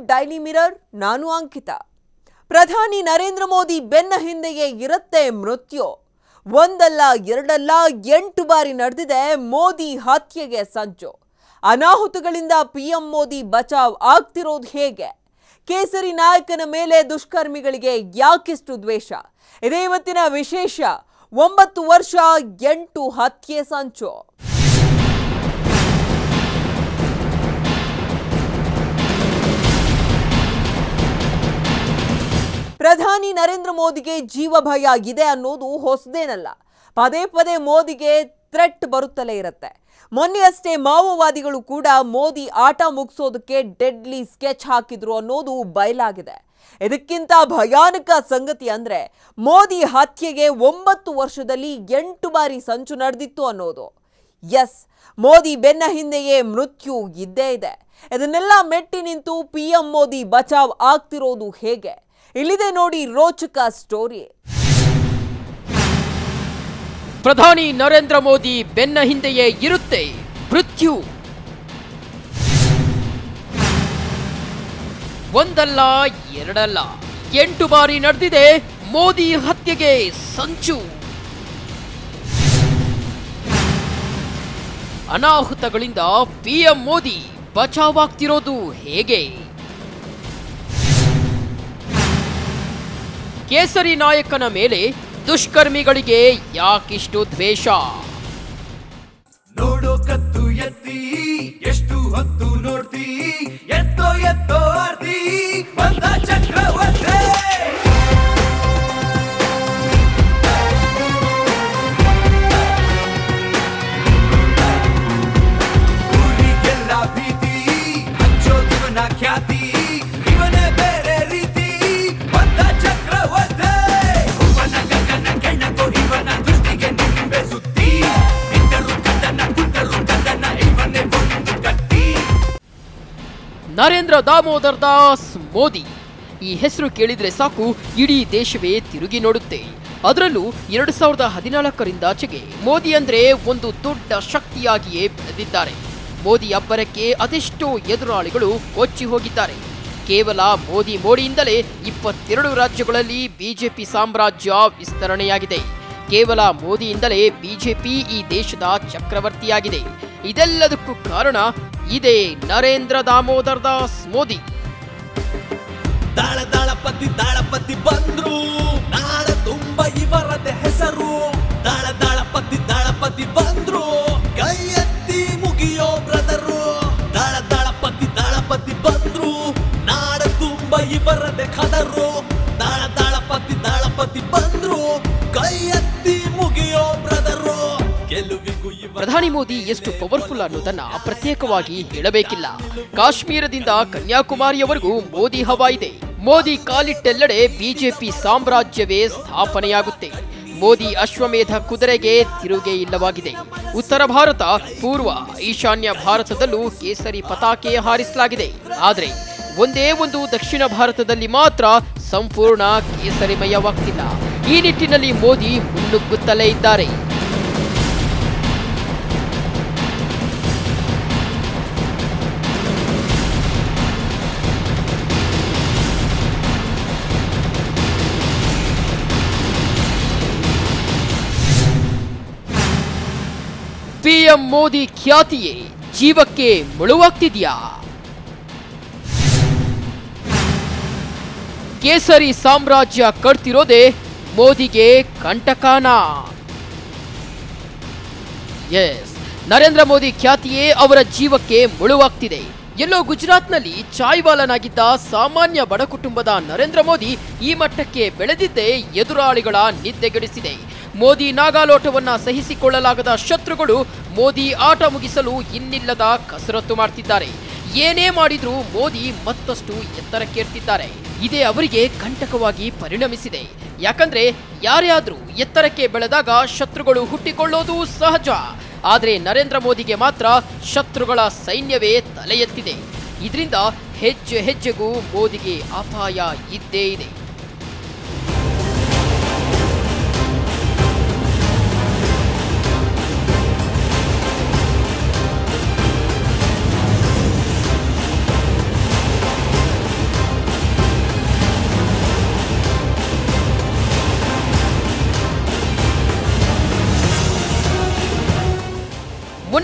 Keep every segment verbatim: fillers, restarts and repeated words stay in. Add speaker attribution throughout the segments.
Speaker 1: Daily mirror, ನಾನು ಅಂಕಿತ. ಪ್ರಧಾನಿ ನರೇಂದ್ರ ಮೋದಿ ಬೆನ್ನ ಹಿಂದೆಯೇ ಇರುತ್ತೆ ಮೃತ್ಯು. ಒಂದಲ್ಲ ಎರಡಲ್ಲ ಎಂಟು ಬಾರಿ ನಡೆದಿದೆ ಮೋದಿ ಹತ್ಯೆಗೆ ಸಂಚು. ಅನಾಹುತಗಳಿಂದ ಪಿಎಂ ಮೋದಿ ಬಚಾವ್ ಆಗ್ತಿರೋದು ಹೇಗೆ? ಕೇಸರಿ ನಾಯಕನ ಮೇಲೆ ದುಷ್ಕರ್ಮಿಗಳಿಗೆ ಯಾಕಿಷ್ಟು ದ್ವೇಷ? ಇದೇ ಇವತ್ತಿನ ವಿಶೇಷ. ಒಂಬತ್ತು ವರ್ಷ ಎಂಟು ಹತ್ಯೆ ಸಂಚು. ಪ್ರಧಾನಿ ನರೇಂದ್ರ ಮೋದಿಗೆ ಜೀವ ಭಯ ಇದೆ ಅನ್ನೋದು ಹೊಸದೇನಲ್ಲ. ಪದೇ ಪದೇ ಮೋದಿಗೆ ಥ್ರೆಟ್ ಬರುತ್ತಲೇ ಇರುತ್ತೆ. ಮೊನ್ನೆಯಷ್ಟೇ ಮಾವೋವಾದಿಗಳು ಕೂಡ ಮೋದಿ ಆಟ ಮುಗಿಸೋದಕ್ಕೆ ಡೆಡ್ಲಿ ಸ್ಕೆಚ್ ಹಾಕಿದ್ರು ಅನ್ನೋದು ಬಯಲಾಗಿದೆ. ಇದಕ್ಕಿಂತ ಭಯಾನಕ ಸಂಗತಿ ಅಂದ್ರೆ ಮೋದಿ ಹತ್ಯೆಗೆ ಒಂಬತ್ತು ವರ್ಷದಲ್ಲಿ ಎಂಟು ಬಾರಿ ಸಂಚು ನಡೆದಿತ್ತು ಅನ್ನೋದು. ಎಸ್, ಮೋದಿ ಬೆನ್ನ ಹಿಂದೆಯೇ ಮೃತ್ಯು ಇದ್ದೇ ಇದೆ. ಇದನ್ನೆಲ್ಲ ಮೆಟ್ಟಿ ನಿಂತು ಪಿಎಂ ಮೋದಿ ಬಚಾವ್ ಆಗ್ತಿರೋದು ಹೇಗೆ? ಇಲ್ಲಿದೆ ನೋಡಿ ರೋಚಕ ಸ್ಟೋರಿ.
Speaker 2: ಪ್ರಧಾನಿ ನರೇಂದ್ರ ಮೋದಿ ಬೆನ್ನ ಹಿಂದೆಯೇ ಇರುತ್ತೆ ಮೃತ್ಯು. ಒಂದಲ್ಲ ಎರಡಲ್ಲ ಎಂಟು ಬಾರಿ ನಡೆದಿದೆ ಮೋದಿ ಹತ್ಯೆಗೆ ಸಂಚು. ಅನಾಹುತಗಳಿಂದ ಪಿಎಂ ಮೋದಿ ಬಚಾವಾಗ್ತಿರೋದು ಹೇಗೆ? ಕೇಸರಿ ನಾಯಕನ ಮೇಲೆ ದುಷ್ಕರ್ಮಿಗಳಿಗೆ ಯಾಕಿಷ್ಟು ದ್ವೇಷ?
Speaker 3: ನೋಡೋ ಕತ್ತು ಎತ್ತಿ ಎಷ್ಟು ಹೊತ್ತು ನೋಡ್ತಿ, ಎತ್ತೋ ಎತ್ತೋ ಆರ್ತಿ ಬಂದ ಚಕ್ರವರ್ತಿ. ಊರಿಗೆಲ್ಲ ಭೀತಿ, ಹಂಚೋದಿವನ ಖ್ಯಾತಿ, ಇವನೇ ಬೇರೆ ರೀತಿ ಬಂದ ಚಕ್ರವರ್ತಿ. ಹುವನ ಗಗನ ಕೆಣಕೋ ಇವನ ದೃಷ್ಟಿಗೆ ನಿಂಬೆ ಸುತ್ತಿ, ನಿಂತರು ಕದನ ಕುಂತರು ಕದನ ಇವನೇ ಒಂದು ಕಟ್ಟಿ.
Speaker 2: ನರೇಂದ್ರ ದಾಮೋದರ್ ದಾಸ್ ಮೋದಿ ಈ ಹೆಸರು ಕೇಳಿದ್ರೆ ಸಾಕು ಇಡೀ ದೇಶವೇ ತಿರುಗಿ ನೋಡುತ್ತೆ. ಅದರಲ್ಲೂ ಎರಡು ಸಾವಿರದ ಹದಿನಾಲ್ಕರಿಂದಾಚೆಗೆ ಮೋದಿ ಅಂದ್ರೆ ಒಂದು ದೊಡ್ಡ ಶಕ್ತಿಯಾಗಿಯೇ ಬೆಳೆದಿದ್ದಾರೆ. ಮೋದಿ ಅಬ್ಬರಕ್ಕೆ ಅದೆಷ್ಟೋ ಎದುರಾಳಿಗಳು ಕೊಚ್ಚಿ ಹೋಗಿದ್ದಾರೆ. ಕೇವಲ ಮೋದಿ ಮೋಡಿಯಿಂದಲೇ ಇಪ್ಪತ್ತೆರಡು ರಾಜ್ಯಗಳಲ್ಲಿ ಬಿಜೆಪಿ ಸಾಮ್ರಾಜ್ಯ ವಿಸ್ತರಣೆಯಾಗಿದೆ. ಕೇವಲ ಮೋದಿಯಿಂದಲೇ ಬಿಜೆಪಿ ಈ ದೇಶದ ಚಕ್ರವರ್ತಿಯಾಗಿದೆ. ಇದೆಲ್ಲದಕ್ಕೂ ಕಾರಣ ಇದೇ ನರೇಂದ್ರ ದಾಮೋದರ್ ದಾಸ್ ಮೋದಿ.
Speaker 3: ದಾಳ ದಾಳಪತಿ ದಾಳಪತಿ ಬಂದ್ರು, ನಾಳ ತುಂಬ ಇವರದೇ ಹೆಸರು. ದಾಳ ದಾಳಪತಿ ದಾಳಪತಿ ಬಂದ್ರು, ಕೈ ಎತ್ತಿ ಮುಗಿಯೋ ಬ್ರದರು. ದಾಳ ದಾಳಪತಿ ದಾಳಪತಿ ಬಂದ್ರು, ನಾಡ ತುಂಬ ಇವರದೇ ಖದರು. ದಾಳ ದಾಳಪತಿ ದಾಳಪತಿ ಬಂದ್ರು, ಕೈ ಎತ್ತಿ ಮುಗಿಯೋ ಬ್ರದರು. ಗೆಲುವಿಗೂ
Speaker 2: ಪ್ರಧಾನಿ ಮೋದಿ ಎಷ್ಟು ಪವರ್ಫುಲ್ ಅನ್ನೋದನ್ನ ಪ್ರತ್ಯೇಕವಾಗಿ ಹೇಳಬೇಕಿಲ್ಲ. ಕಾಶ್ಮೀರದಿಂದ ಕನ್ಯಾಕುಮಾರಿಯವರೆಗೂ ಮೋದಿ ಹವಾ ಇದೆ. ಮೋದಿ ಕಾಲಿಟ್ಟೆಲ್ಲೆಡೆ ಬಿಜೆಪಿ ಸಾಮ್ರಾಜ್ಯವೇ ಸ್ಥಾಪನೆಯಾಗುತ್ತೆ. ಮೋದಿ ಅಶ್ವಮೇಧ ಕುದುರೆಗೆ ತಿರುಗೇ ಇಲ್ಲವಾಗಿದೆ. ಉತ್ತರ ಭಾರತ, ಪೂರ್ವ, ಈಶಾನ್ಯ ಭಾರತದಲ್ಲೂ ಕೇಸರಿ ಪತಾಕೆ ಹಾರಿಸಲಾಗಿದೆ. ಆದರೆ ಒಂದೇ ಒಂದು ದಕ್ಷಿಣ ಭಾರತದಲ್ಲಿ ಮಾತ್ರ ಸಂಪೂರ್ಣ ಕೇಸರಿಮಯವಾಗ್ತಿಲ್ಲ. ಈ ನಿಟ್ಟಿನಲ್ಲಿ ಮೋದಿ ಮುನ್ನುಗ್ಗುತ್ತಲೇ ಇದ್ದಾರೆ. ಪಿಎಂ ಮೋದಿ ಖ್ಯಾತಿಯೇ ಜೀವಕ್ಕೆ ಮುಳುವಾಗ್ತಿದ್ಯಾ? ಕೇಸರಿ ಸಾಮ್ರಾಜ್ಯ ಕಟ್ತಿರೋದೇ ಮೋದಿಗೆ ಕಂಟಕಾನ. ಎಸ್, ನರೇಂದ್ರ ಮೋದಿ ಖ್ಯಾತಿಯೇ ಅವರ ಜೀವಕ್ಕೆ ಮುಳುವಾಗ್ತಿದೆ. ಎಲ್ಲೋ ಗುಜರಾತ್ನಲ್ಲಿ ಚಾಯ್ವಾಲನಾಗಿದ್ದ ಸಾಮಾನ್ಯ ಬಡ ಕುಟುಂಬದ ನರೇಂದ್ರ ಮೋದಿ ಈ ಮಟ್ಟಕ್ಕೆ ಬೆಳೆದಿದ್ದೇ ಎದುರಾಳಿಗಳ ನಿದ್ದೆಗೆಡಿಸಿದೆ. ಮೋದಿ ನಾಗಾಲೋಟವನ್ನ ಸಹಿಸಿಕೊಳ್ಳಲಾಗದ ಶತ್ರುಗಳು ಮೋದಿ ಆಟ ಮುಗಿಸಲು ಇನ್ನಿಲ್ಲದ ಕಸರತ್ತು ಮಾಡ್ತಿದ್ದಾರೆ. ಏನೇ ಮಾಡಿದ್ರೂ ಮೋದಿ ಮತ್ತಷ್ಟು ಎತ್ತರಕ್ಕೇರ್ತಿದ್ದಾರೆ. ಇದೇ ಅವರಿಗೆ ಕಂಟಕವಾಗಿ ಪರಿಣಮಿಸಿದೆ. ಯಾಕಂದ್ರೆ ಯಾರೇ ಆದ್ರೂ ಎತ್ತರಕ್ಕೆ ಬೆಳೆದಾಗ ಶತ್ರುಗಳು ಹುಟ್ಟಿಕೊಳ್ಳೋದು ಸಹಜ. ಆದರೆ ನರೇಂದ್ರ ಮೋದಿಗೆ ಮಾತ್ರ ಶತ್ರುಗಳ ಸೈನ್ಯವೇ ತಲೆ ಎತ್ತಿದೆ. ಇದರಿಂದ ಹೆಜ್ಜೆ ಹೆಜ್ಜೆಗೂ ಮೋದಿಗೆ ಅಪಾಯ ಇದ್ದೇ ಇದೆ.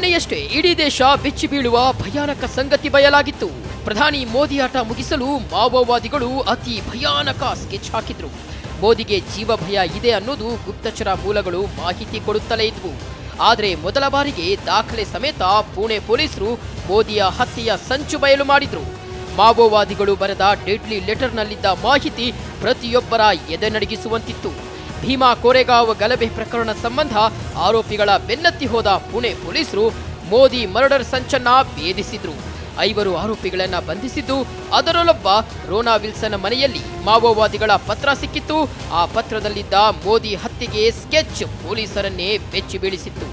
Speaker 2: ಮೊನ್ನೆಯಷ್ಟೇ ಇಡೀ ದೇಶ ಬೆಚ್ಚಿ ಬೀಳುವ ಭಯಾನಕ ಸಂಗತಿ ಬಯಲಾಗಿತ್ತು. ಪ್ರಧಾನಿ ಮೋದಿ ಆಟ ಮುಗಿಸಲು ಮಾವೋವಾದಿಗಳು ಅತಿ ಭಯಾನಕ ಸ್ಕೆಚ್ ಹಾಕಿದ್ರು. ಮೋದಿಗೆ ಜೀವ ಭಯ ಇದೆ ಅನ್ನೋದು ಗುಪ್ತಚರ ಮೂಲಗಳು ಮಾಹಿತಿ ಕೊಡುತ್ತಲೇ ಇದ್ವು. ಆದರೆ ಮೊದಲ ಬಾರಿಗೆ ದಾಖಲೆ ಸಮೇತ ಪುಣೆ ಪೊಲೀಸರು ಮೋದಿಯ ಹತ್ಯೆಯ ಸಂಚು ಬಯಲು ಮಾಡಿದ್ರು. ಮಾವೋವಾದಿಗಳು ಬರೆದ ಡೆಡ್ಲಿ ಲೆಟರ್ನಲ್ಲಿದ್ದ ಮಾಹಿತಿ ಪ್ರತಿಯೊಬ್ಬರ ಎದೆ ನಡಗಿಸುವಂತಿತ್ತು. ಭೀಮಾ ಕೋರೆಗಾಂವ್ ಗಲಭೆ ಪ್ರಕರಣ ಸಂಬಂಧ ಆರೋಪಿಗಳ ಬೆನ್ನತ್ತಿ ಹೋದ ಪುಣೆ ಪೊಲೀಸರು ಮೋದಿ ಮರ್ಡರ್ ಸಂಚನ್ನ ಭೇದಿಸಿದ್ರು. ಐವರು ಆರೋಪಿಗಳನ್ನ ಬಂಧಿಸಿದ್ದು, ಅದರಲ್ಲೊಬ್ಬ ರೋನಾ ವಿಲ್ಸನ್ ಮನೆಯಲ್ಲಿ ಮಾವೋವಾದಿಗಳ ಪತ್ರ ಸಿಕ್ಕಿತ್ತು. ಆ ಪತ್ರದಲ್ಲಿದ್ದ ಮೋದಿ ಹತ್ಯೆಗೆ ಸ್ಕೆಚ್ ಪೊಲೀಸರನ್ನೇ ಬೆಚ್ಚಿ ಬೀಳಿಸಿತ್ತು.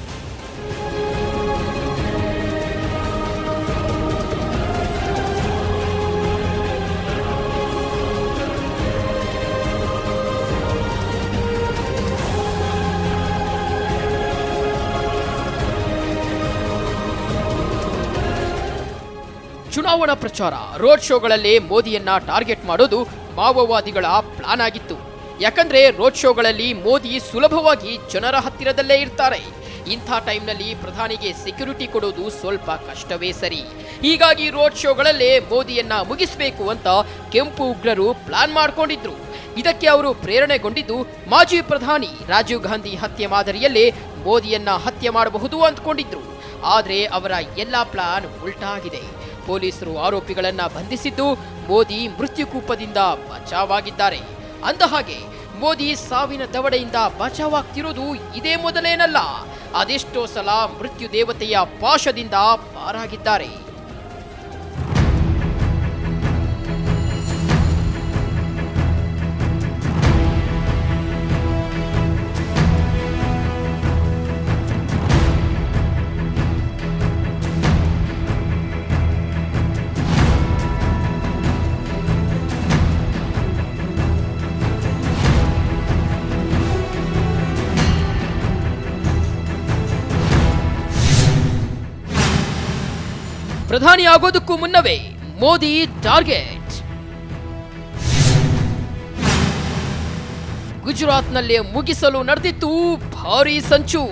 Speaker 2: ಚುನಾವಣಾ ಪ್ರಚಾರ, ರೋಡ್ ಶೋಗಳಲ್ಲೇ ಮೋದಿಯನ್ನ ಟಾರ್ಗೆಟ್ ಮಾಡೋದು ಮಾವೋವಾದಿಗಳ ಪ್ಲಾನ್ ಆಗಿತ್ತು. ಯಾಕಂದ್ರೆ ರೋಡ್ ಶೋಗಳಲ್ಲಿ ಮೋದಿ ಸುಲಭವಾಗಿ ಜನರ ಹತ್ತಿರದಲ್ಲೇ ಇರ್ತಾರೆ. ಇಂಥ ಟೈಮ್ನಲ್ಲಿ ಪ್ರಧಾನಿಗೆ ಸೆಕ್ಯೂರಿಟಿ ಕೊಡೋದು ಸ್ವಲ್ಪ ಕಷ್ಟವೇ ಸರಿ. ಹೀಗಾಗಿ ರೋಡ್ ಶೋಗಳಲ್ಲೇ ಮೋದಿಯನ್ನ ಮುಗಿಸಬೇಕು ಅಂತ ಕೆಂಪು ಉಗ್ರರು ಪ್ಲಾನ್ ಮಾಡ್ಕೊಂಡಿದ್ರು. ಇದಕ್ಕೆ ಅವರು ಪ್ರೇರಣೆಗೊಂಡಿದ್ದು ಮಾಜಿ ಪ್ರಧಾನಿ ರಾಜೀವ್ ಗಾಂಧಿ ಹತ್ಯೆ ಮಾದರಿಯಲ್ಲೇ ಮೋದಿಯನ್ನ ಹತ್ಯೆ ಮಾಡಬಹುದು ಅಂದ್ಕೊಂಡಿದ್ರು. ಆದ್ರೆ ಅವರ ಎಲ್ಲಾ ಪ್ಲಾನ್ ಉಲ್ಟಾಗಿದೆ. ಪೊಲೀಸರು ಆರೋಪಿಗಳನ್ನ ಬಂಧಿಸಿದ್ದು ಮೋದಿ ಮೃತ್ಯುಕೂಪದಿಂದ ಬಚಾವಾಗಿದ್ದಾರೆ. ಅಂದಹಾಗೆ ಮೋದಿ ಸಾವಿನ ದವಡೆಯಿಂದ ಬಚಾವಾಗ್ತಿರೋದು ಇದೇ ಮೊದಲೇನಲ್ಲ. ಅದೆಷ್ಟೋ ಸಲ ಮೃತ್ಯು ದೇವತೆಯ ಪಾಶದಿಂದ ಪಾರಾಗಿದ್ದಾರೆ. ಪ್ರಧಾನಿ ಆಗೋದಕ್ಕೂ ಮುನ್ನವೇ ಮೋದಿ ಟಾರ್ಗೆಟ್. ಗುಜರಾತ್ನಲ್ಲೇ ಮುಗಿಸಲು ನಡೆದಿತ್ತು ಭಾರೀ ಸಂಚು.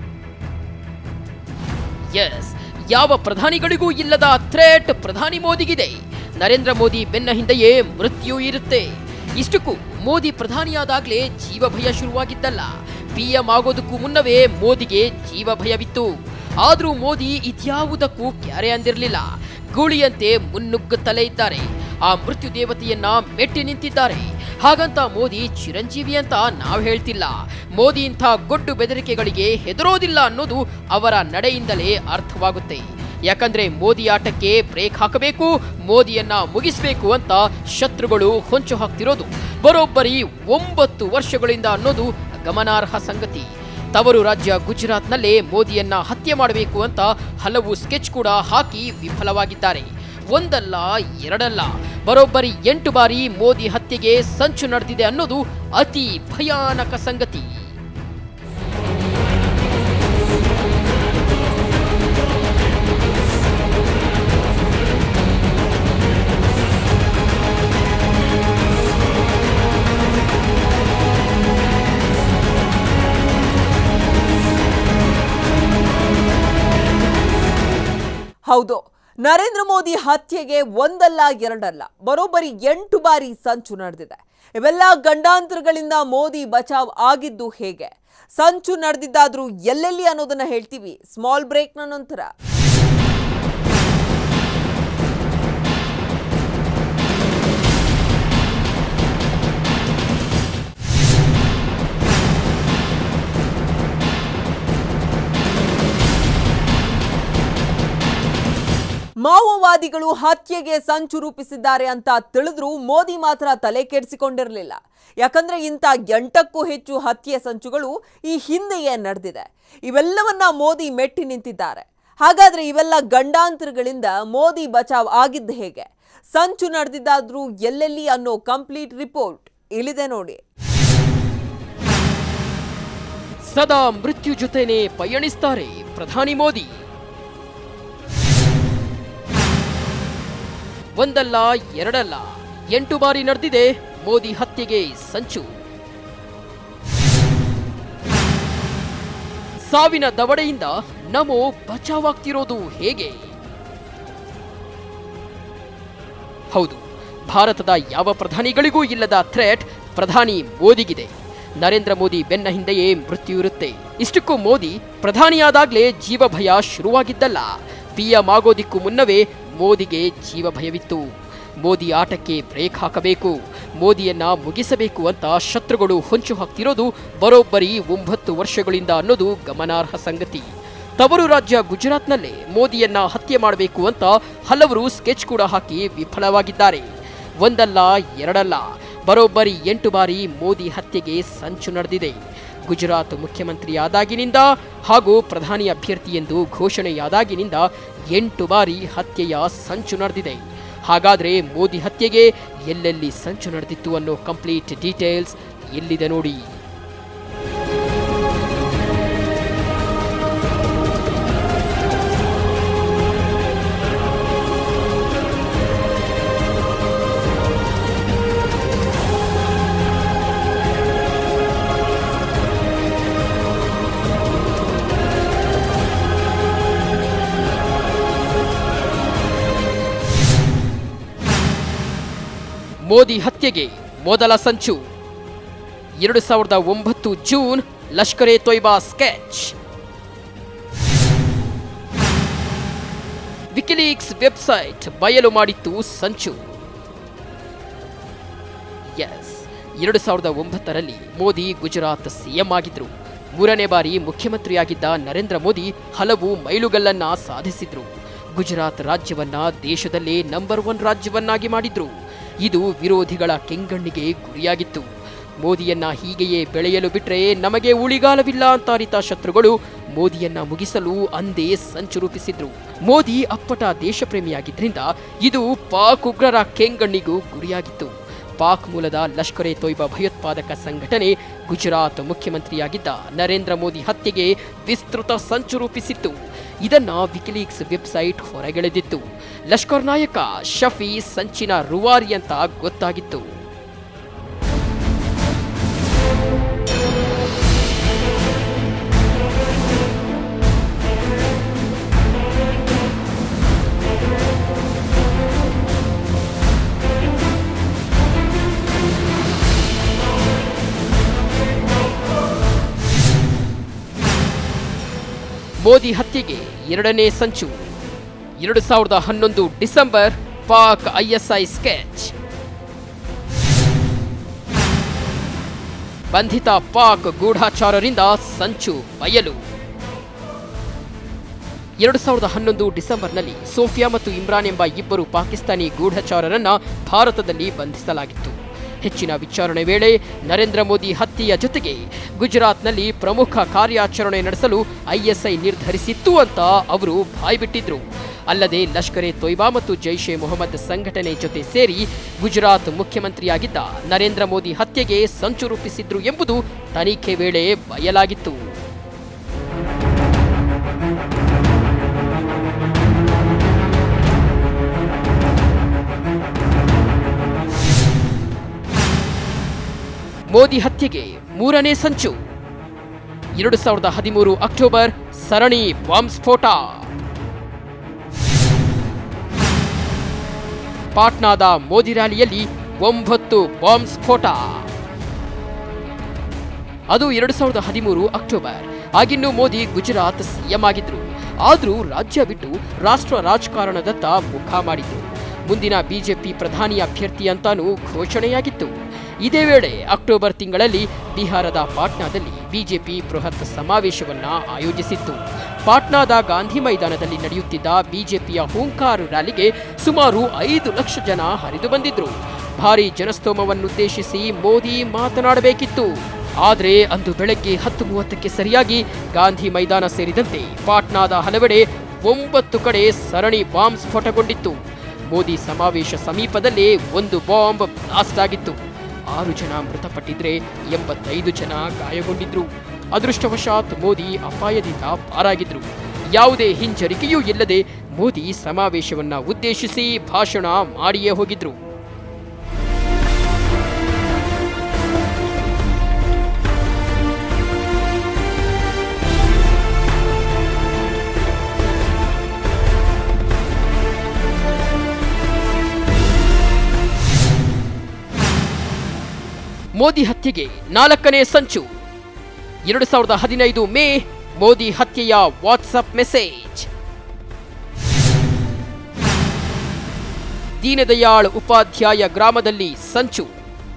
Speaker 2: ಎಸ್, ಯಾವ ಪ್ರಧಾನಿಗಳಿಗೂ ಇಲ್ಲದ ಥ್ರೆಟ್ ಪ್ರಧಾನಿ ಮೋದಿಗಿದೆ. ನರೇಂದ್ರ ಮೋದಿ ಬೆನ್ನ ಹಿಂದೆಯೇ ಮೃತ್ಯು ಇರುತ್ತೆ. ಇಷ್ಟಕ್ಕೂ ಮೋದಿ ಪ್ರಧಾನಿಯಾದಾಗ್ಲೇ ಜೀವ ಭಯ ಶುರುವಾಗಿದ್ದಲ್ಲ. ಪಿಎಂ ಆಗೋದಕ್ಕೂ ಮುನ್ನವೇ ಮೋದಿಗೆ ಜೀವ ಭಯವಿತ್ತು. ಆದ್ರೂ ಮೋದಿ ಇದ್ಯಾವುದಕ್ಕೂ ಕ್ಯಾರೆ ಅಂದಿರಲಿಲ್ಲ. ಗೂಳಿಯಂತೆ ಮುನ್ನುಗ್ಗುತ್ತಲೇ ಇದ್ದಾರೆ. ಆ ಮೃತ್ಯು ದೇವತೆಯನ್ನ ಮೆಟ್ಟಿ ನಿಂತಿದ್ದಾರೆ. ಹಾಗಂತ ಮೋದಿ ಚಿರಂಜೀವಿ ಅಂತ ನಾವು ಹೇಳ್ತಿಲ್ಲ. ಮೋದಿ ಇಂಥ ಗೊಡ್ಡು ಬೆದರಿಕೆಗಳಿಗೆ ಹೆದರೋದಿಲ್ಲ ಅನ್ನೋದು ಅವರ ನಡೆಯಿಂದಲೇ ಅರ್ಥವಾಗುತ್ತೆ. ಯಾಕಂದ್ರೆ ಮೋದಿ ಆಟಕ್ಕೆ ಬ್ರೇಕ್ ಹಾಕಬೇಕು, ಮೋದಿಯನ್ನ ಮುಗಿಸಬೇಕು ಅಂತ ಶತ್ರುಗಳು ಹೊಂಚು ಹಾಕ್ತಿರೋದು ಬರೋಬ್ಬರಿ ಒಂಬತ್ತು ವರ್ಷಗಳಿಂದ ಅನ್ನೋದು ಗಮನಾರ್ಹ ಸಂಗತಿ. ತವರು ರಾಜ್ಯ ಗುಜರಾತ್ನಲ್ಲೇ ಮೋದಿಯನ್ನ ಹತ್ಯೆ ಮಾಡಬೇಕು ಅಂತ ಹಲವು ಸ್ಕೆಚ್ ಕೂಡ ಹಾಕಿ ವಿಫಲವಾಗಿದ್ದಾರೆ. ಒಂದಲ್ಲ ಎರಡಲ್ಲ, ಬರೋಬ್ಬರಿ ಎಂಟು ಬಾರಿ ಮೋದಿ ಹತ್ಯೆಗೆ ಸಂಚು ನಡೆದಿದೆ ಅನ್ನೋದು ಅತಿ ಭಯಾನಕ ಸಂಗತಿ.
Speaker 1: ಹೌದು, ನರೇಂದ್ರ ಮೋದಿ ಹತ್ಯೆಗೆ ಒಂದಲ್ಲ ಎರಡಲ್ಲ, ಬರೋಬ್ಬರಿ ಎಂಟು ಬಾರಿ ಸಂಚು ನಡೆದಿದೆ. ಇವೆಲ್ಲ ಗಂಡಾಂತರಗಳಿಂದ ಮೋದಿ ಬಚಾವ್ ಆಗಿದ್ದು ಹೇಗೆ, ಸಂಚು ನಡೆದಿದ್ದಾದ್ರೂ ಎಲ್ಲೆಲ್ಲಿ ಅನ್ನೋದನ್ನ ಹೇಳ್ತೀವಿ ಸ್ಮಾಲ್ ಬ್ರೇಕ್ನ ನಂತರ. ಮಾವೋವಾದಿಗಳು ಹತ್ಯೆಗೆ ಸಂಚು ರೂಪಿಸಿದ್ದಾರೆ ಅಂತ ತಿಳಿದ್ರೂ ಮೋದಿ ಮಾತ್ರ ತಲೆ ಕೆಡಿಸಿಕೊಂಡಿರಲಿಲ್ಲ. ಯಾಕಂದ್ರೆ ಇಂಥ ಎಂಟಕ್ಕೂ ಹೆಚ್ಚು ಹತ್ಯೆ ಸಂಚುಗಳು ಈ ಹಿಂದೆಯೇ ನಡೆದಿದೆ. ಇವೆಲ್ಲವನ್ನ ಮೋದಿ ಮೆಟ್ಟಿ ನಿಂತಿದ್ದಾರೆ. ಹಾಗಾದ್ರೆ ಇವೆಲ್ಲ ಗಂಡಾಂತರಗಳಿಂದ ಮೋದಿ ಬಚಾವ್ ಆಗಿದ್ದು ಹೇಗೆ, ಸಂಚು ನಡೆದಿದ್ದಾದ್ರೂ ಎಲ್ಲೆಲ್ಲಿ ಅನ್ನೋ ಕಂಪ್ಲೀಟ್ ರಿಪೋರ್ಟ್ ಇಲ್ಲಿದೆ ನೋಡಿ.
Speaker 2: ಸದಾ ಮೃತ್ಯು ಜೊತೆನೇ ಪಯಣಿಸ್ತಾರೆ ಪ್ರಧಾನಿ ಮೋದಿ. ಒಂದಲ್ಲ ಎರಡಲ್ಲ, ಎಂಟು ಬಾರಿ ನಡೆದಿದೆ ಮೋದಿ ಹತ್ಯೆಗೆ ಸಂಚು. ಸಾವಿನ ದವಡೆಯಿಂದ ನಮೋ ಬಚಾವಾಗ್ತಿರೋದು ಹೇಗೆ? ಹೌದು, ಭಾರತದ ಯಾವ ಪ್ರಧಾನಿಗಳಿಗೂ ಇಲ್ಲದ ಥ್ರೆಟ್ ಪ್ರಧಾನಿ ಮೋದಿಗಿದೆ. ನರೇಂದ್ರ ಮೋದಿ ಬೆನ್ನ ಹಿಂದೆಯೇ ಮೃತ್ಯು ಇರುತ್ತೆ. ಇಷ್ಟಕ್ಕೂ ಮೋದಿ ಪ್ರಧಾನಿಯಾದಾಗಲೇ ಜೀವ ಭಯ ಶುರುವಾಗಿದ್ದಲ್ಲ. ಪಿಎಂ ಆಗೋದಿಕ್ಕೂ ಮುನ್ನವೇ ಮೋದಿಗೆ ಜೀವ ಭಯವಿತ್ತು. ಮೋದಿ ಆಟಕ್ಕೆ ಬ್ರೇಕ್ ಹಾಕಬೇಕು, ಮೋದಿಯನ್ನ ಮುಗಿಸಬೇಕು ಅಂತ ಶತ್ರುಗಳು ಹೊಂಚು ಹಾಕ್ತಿರೋದು ಬರೋಬ್ಬರಿ ಒಂಬತ್ತು ವರ್ಷಗಳಿಂದ ಅನ್ನೋದು ಗಮನಾರ್ಹ ಸಂಗತಿ. ತವರು ರಾಜ್ಯ ಗುಜರಾತ್ನಲ್ಲೇ ಮೋದಿಯನ್ನ ಹತ್ಯೆ ಮಾಡಬೇಕು ಅಂತ ಹಲವರು ಸ್ಕೆಚ್ ಕೂಡ ಹಾಕಿ ವಿಫಲವಾಗಿದ್ದಾರೆ. ಒಂದಲ್ಲ ಎರಡಲ್ಲ, ಬರೋಬ್ಬರಿ ಎಂಟು ಬಾರಿ ಮೋದಿ ಹತ್ಯೆಗೆ ಸಂಚು ನಡೆದಿದೆ. ಗುಜರಾತ್ ಮುಖ್ಯಮಂತ್ರಿಯಾದಾಗಿನಿಂದ ಹಾಗೂ ಪ್ರಧಾನಿ ಅಭ್ಯರ್ಥಿ ಎಂದು ಘೋಷಣೆಯಾದಾಗಿನಿಂದ ಎಂಟು ಬಾರಿ ಹತ್ಯೆಯ ಸಂಚು ನಡೆದಿದೆ. ಹಾಗಾದ್ರೆ ಮೋದಿ ಹತ್ಯೆಗೆ ಎಲ್ಲೆಲ್ಲಿ ಸಂಚು ನಡೆದಿತ್ತು ಅನ್ನೋ ಕಂಪ್ಲೀಟ್ ಡೀಟೇಲ್ಸ್ ಎಲ್ಲಿದೆ ನೋಡಿ. ಮೋದಿ ಹತ್ಯೆಗೆ ಮೊದಲ ಸಂಚು. ಎರಡು ಸಾವಿರದ ಒಂಬತ್ತು June, Lashkar e Taiba sketch. WikiLeaks website ಬಯಲು ಮಾಡಿತ್ತು ಸಂಚು. ಎಸ್, ಎರಡು ಸಾವಿರದ ಒಂಬತ್ತರಲ್ಲಿ ಮೋದಿ ಗುಜರಾತ್ ಸಿಎಂ ಆಗಿದ್ರು. ಮೂರನೇ ಬಾರಿ ಮುಖ್ಯಮಂತ್ರಿಯಾಗಿದ್ದ ನರೇಂದ್ರ ಮೋದಿ ಹಲವು ಮೈಲುಗಲ್ಲನ್ನ ಸಾಧಿಸಿದ್ರು. ಗುಜರಾತ್ ರಾಜ್ಯವನ್ನ ದೇಶದಲ್ಲೇ ನಂಬರ್ ಒನ್ ರಾಜ್ಯವನ್ನಾಗಿ ಮಾಡಿದ್ರು. ಇದು ವಿರೋಧಿಗಳ ಕೆಂಗಣ್ಣಿಗೆ ಗುರಿಯಾಗಿತ್ತು. ಮೋದಿಯನ್ನ ಹೀಗೆಯೇ ಬೆಳೆಯಲು ಬಿಟ್ರೆ ನಮಗೆ ಉಳಿಗಾಲವಿಲ್ಲ ಅಂತ ಅರಿತ ಶತ್ರುಗಳು ಮೋದಿಯನ್ನ ಮುಗಿಸಲು ಅಂದೇ ಸಂಚು ರೂಪಿಸಿದ್ರು. ಮೋದಿ ಅಪ್ಪಟ ದೇಶಪ್ರೇಮಿಯಾಗಿದ್ರಿಂದ ಇದು ಪಾಕ್ ಉಗ್ರರ ಕೆಂಗಣ್ಣಿಗೂ ಗುರಿಯಾಗಿತ್ತು. ಪಾಕ್ ಮೂಲದ ಲಷ್ಕರ್ ಎ ತೊಯ್ಬಾ ಭಯೋತ್ಪಾದಕ ಸಂಘಟನೆ ಗುಜರಾತ್ ಮುಖ್ಯಮಂತ್ರಿಯಾಗಿದ್ದ ನರೇಂದ್ರ ಮೋದಿ ಹತ್ಯೆಗೆ ವಿಸ್ತೃತ ಸಂಚು ರೂಪಿಸಿತ್ತು. ಇದನ್ನ ವಿಕಿಲೀಕ್ಸ್ ವೆಬ್ಸೈಟ್ ಹೊರಗೆಳೆದಿತ್ತು. ಲಷ್ಕರ್ ನಾಯಕ ಶಫಿ ಸಂಚಿನ ರೂವಾರಿ ಅಂತ ಗೊತ್ತಾಗಿತ್ತು. ಮೋದಿ ಹತ್ಯೆಗೆ ಎರಡನೇ ಸಂಚು. ಎರಡು ಸಾವಿರದ ಹನ್ನೊಂದು ಡಿಸೆಂಬರ್, ಪಾಕ್ ಐಎಸ್ಐ ಸ್ಕೆಚ್. ಬಂಧಿತ ಪಾಕ್ ಗೂಢಾಚಾರರಿಂದ ಸಂಚು ಬಯಲು. ಎರಡು ಸಾವಿರದ ಹನ್ನೊಂದು ಡಿಸೆಂಬರ್ನಲ್ಲಿ ಸೋಫಿಯಾ ಮತ್ತು ಇಮ್ರಾನ್ ಎಂಬ ಇಬ್ಬರು ಪಾಕಿಸ್ತಾನಿ ಗೂಢಚಾರರನ್ನ ಭಾರತದಲ್ಲಿ ಬಂಧಿಸಲಾಗಿತ್ತು. ಹೆಚ್ಚಿನ ವಿಚಾರಣೆ ವೇಳೆ ನರೇಂದ್ರ ಮೋದಿ ಹತ್ಯೆಯ ಜೊತೆಗೆ ಗುಜರಾತ್ನಲ್ಲಿ ಪ್ರಮುಖ ಕಾರ್ಯಾಚರಣೆ ನಡೆಸಲು ಐಎಸ್ಐ ನಿರ್ಧರಿಸಿತ್ತು ಅಂತ ಅವರು ಬಾಯ್ಬಿಟ್ಟಿದ್ರು. ಅಲ್ಲದೆ ಲಷ್ಕರ್ ಎ ತೊಯ್ಬಾ ಮತ್ತು ಜೈಷ್ ಎ ಮೊಹಮ್ಮದ್ ಸಂಘಟನೆ ಜೊತೆ ಸೇರಿ ಗುಜರಾತ್ ಮುಖ್ಯಮಂತ್ರಿಯಾಗಿದ್ದ ನರೇಂದ್ರ ಮೋದಿ ಹತ್ಯೆಗೆ ಸಂಚು ರೂಪಿಸಿದ್ರು ಎಂಬುದು ತನಿಖೆ ವೇಳೆ ಬಯಲಾಗಿತ್ತು. ಮೋದಿ ಹತ್ಯೆಗೆ ಮೂರನೇ ಸಂಚು. ಎರಡು ಸಾವಿರದ ಹದಿಮೂರು ಅಕ್ಟೋಬರ್, ಸರಣಿ ಬಾಂಬ್ ಸ್ಫೋಟ. ಪಾಟ್ನಾದ ಮೋದಿ ರ್ಯಾಲಿಯಲ್ಲಿ ಒಂಬತ್ತು ಬಾಂಬ್ ಸ್ಫೋಟ. ಅದು ಎರಡು ಸಾವಿರದ ಹದಿಮೂರು ಅಕ್ಟೋಬರ್. ಆಗಿನ್ನೂ ಮೋದಿ ಗುಜರಾತ್ ಸಿಎಂ ಆಗಿದ್ರು. ಆದ್ರೂ ರಾಜ್ಯ ಬಿಟ್ಟು ರಾಷ್ಟ್ರ ರಾಜಕಾರಣದತ್ತ ಮುಖ ಮಾಡಿದ್ರು. ಮುಂದಿನ ಬಿಜೆಪಿ ಪ್ರಧಾನಿ ಅಭ್ಯರ್ಥಿ ಅಂತಾನೂ ಘೋಷಣೆಯಾಗಿತ್ತು. ಇದೇ ವೇಳೆ ಅಕ್ಟೋಬರ್ ತಿಂಗಳಲ್ಲಿ ಬಿಹಾರದ ಪಾಟ್ನಾದಲ್ಲಿ ಬಿಜೆಪಿ ಬೃಹತ್ ಸಮಾವೇಶವನ್ನ ಆಯೋಜಿಸಿತ್ತು. ಪಾಟ್ನಾದ ಗಾಂಧಿ ಮೈದಾನದಲ್ಲಿ ನಡೆಯುತ್ತಿದ್ದ ಬಿಜೆಪಿಯ ಹೂಂಕಾರ್ ರ್ಯಾಲಿಗೆ ಸುಮಾರು ಐದು ಲಕ್ಷ ಜನ ಹರಿದು ಬಂದಿದ್ರು. ಭಾರೀ ಜನಸ್ತೋಮವನ್ನುದ್ದೇಶಿಸಿ ಮೋದಿ ಮಾತನಾಡಬೇಕಿತ್ತು. ಆದರೆ ಅಂದು ಬೆಳಗ್ಗೆ ಹತ್ತು ಮೂವತ್ತಕ್ಕೆ ಸರಿಯಾಗಿ ಗಾಂಧಿ ಮೈದಾನ ಸೇರಿದಂತೆ ಪಾಟ್ನಾದ ಹಲವೆಡೆ ಒಂಬತ್ತು ಕಡೆ ಸರಣಿ ಬಾಂಬ್ ಸ್ಫೋಟಗೊಂಡಿತ್ತು. ಮೋದಿ ಸಮಾವೇಶ ಸಮೀಪದಲ್ಲೇ ಒಂದು ಬಾಂಬ್ ಬ್ಲಾಸ್ಟ್ ಆಗಿತ್ತು. ಆರು ಜನ ಮೃತಪಟ್ಟಿದ್ರೆ ಎಂಬತ್ತೈದು ಜನ ಗಾಯಗೊಂಡಿದ್ರು. ಅದೃಷ್ಟವಶಾತ್ ಮೋದಿ ಅಪಾಯದಿಂದ ಪಾರಾಗಿದ್ರು. ಯಾವುದೇ ಹಿಂಜರಿಕೆಯೂ ಇಲ್ಲದೆ ಮೋದಿ ಸಮಾವೇಶವನ್ನ ಉದ್ದೇಶಿಸಿ ಭಾಷಣ ಮಾಡಿಯೇ ಹೋಗಿದ್ರು. ಮೋದಿ ಹತ್ಯೆಗೆ ನಾಲ್ಕನೇ ಸಂಚು. ಎರಡು ಸಾವಿರದ ಹದಿನೈದು ಮೇ ಮೋದಿ ಹತ್ಯೆಯ ವಾಟ್ಸಪ್ ಮೆಸೇಜ್. ದೀನದಯಾಳ್ ಉಪಾಧ್ಯಾಯ ಗ್ರಾಮದಲ್ಲಿ ಸಂಚು.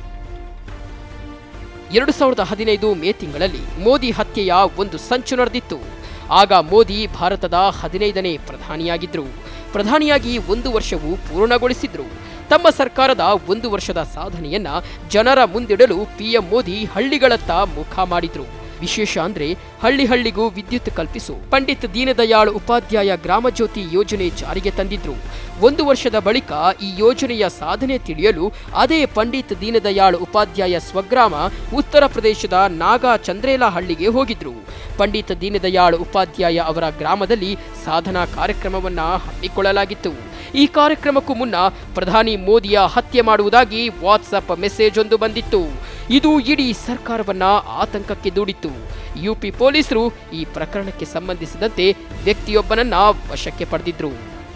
Speaker 2: ಎರಡು ಸಾವಿರದ ಹದಿನೈದು ಮೇ ತಿಂಗಳಲ್ಲಿ ಮೋದಿ ಹತ್ಯೆಯ ಒಂದು ಸಂಚು ನಡೆದಿತ್ತು. ಆಗ ಮೋದಿ ಭಾರತದ ಹದಿನೈದನೇ ಪ್ರಧಾನಿಯಾಗಿದ್ರು. ಪ್ರಧಾನಿಯಾಗಿ ಒಂದು ವರ್ಷವೂ ಪೂರ್ಣಗೊಳಿಸಿದ್ರು. ತಮ್ಮ ಸರ್ಕಾರದ ಒಂದು ವರ್ಷದ ಸಾಧನೆಯನ್ನ ಜನರ ಮುಂದಿಡಲು ಪಿಎಂ ಮೋದಿ ಹಳ್ಳಿಗಳತ್ತ ಮುಖ ಮಾಡಿದ್ರು. ವಿಶೇಷ ಅಂದ್ರೆ ಹಳ್ಳಿ ಹಳ್ಳಿಗೂ ವಿದ್ಯುತ್ ಕಲ್ಪಿಸು ಪಂಡಿತ್ ದೀನದಯಾಳ್ ಉಪಾಧ್ಯಾಯ ಗ್ರಾಮ ಜ್ಯೋತಿ ಯೋಜನೆ ಜಾರಿಗೆ ತಂದಿದ್ರು. ಒಂದು ವರ್ಷದ ಬಳಿಕ ಈ ಯೋಜನೆಯ ಸಾಧನೆ ತಿಳಿಯಲು ಅದೇ ಪಂಡಿತ್ ದೀನದಯಾಳ್ ಉಪಾಧ್ಯಾಯ ಸ್ವಗ್ರಾಮ ಉತ್ತರ ಪ್ರದೇಶದ ನಾಗಾ ಚಂದ್ರೇಲಾ ಹಳ್ಳಿಗೆ ಹೋಗಿದ್ರು. ಪಂಡಿತ್ ದೀನದಯಾಳ್ ಉಪಾಧ್ಯಾಯ ಅವರ ಗ್ರಾಮದಲ್ಲಿ ಸಾಧನಾ ಕಾರ್ಯಕ್ರಮವನ್ನ ಹಮ್ಮಿಕೊಳ್ಳಲಾಗಿತ್ತು. ಈ ಕಾರ್ಯಕ್ರಮಕ್ಕೂ ಮುನ್ನ ಪ್ರಧಾನಿ ಮೋದಿಯ ಹತ್ಯೆ ಮಾಡುವುದಾಗಿ ವಾಟ್ಸಪ್ ಮೆಸೇಜ್ ಒಂದು ಬಂದಿತ್ತು. ಇದು ಇಡೀ ಸರ್ಕಾರವನ್ನ ಆತಂಕಕ್ಕೆ ದೂಡಿತ್ತು. ಯುಪಿ ಪೊಲೀಸರು ಈ ಪ್ರಕರಣಕ್ಕೆ ಸಂಬಂಧಿಸಿದಂತೆ ವ್ಯಕ್ತಿಯೊಬ್ಬನನ್ನ ವಶಕ್ಕೆ ಪಡೆದಿದ್ರು.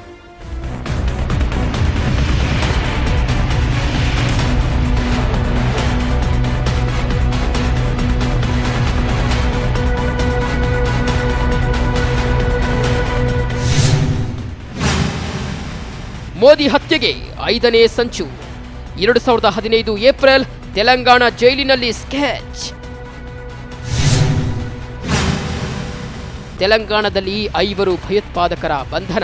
Speaker 2: ಮೋದಿ ಹತ್ಯೆಗೆ ಐದನೇ ಸಂಚು. ಎರಡು ಸಾವಿರದ ಹದಿನೈದು ಏಪ್ರಿಲ್ ತೆಲಂಗಾಣ ಜೈಲಿನಲ್ಲಿ ಸ್ಕೆಚ್. ತೆಲಂಗಾಣದಲ್ಲಿ ಐವರು ಭಯೋತ್ಪಾದಕರ ಬಂಧನ.